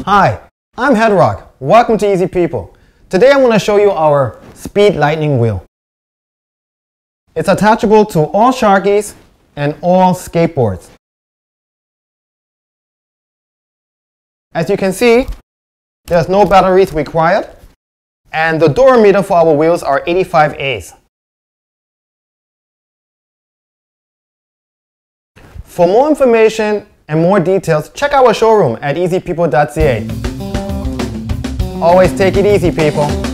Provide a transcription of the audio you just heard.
Hi, I'm Headrock. Welcome to Easy People. Today I want to show you our Speed Lightning wheel. It's attachable to all Sharkies and all skateboards. As you can see, there's no batteries required, and the durometer for our wheels are 85 A's. For more information and more details, check our showroom at easypeople.ca. Always take it easy, people.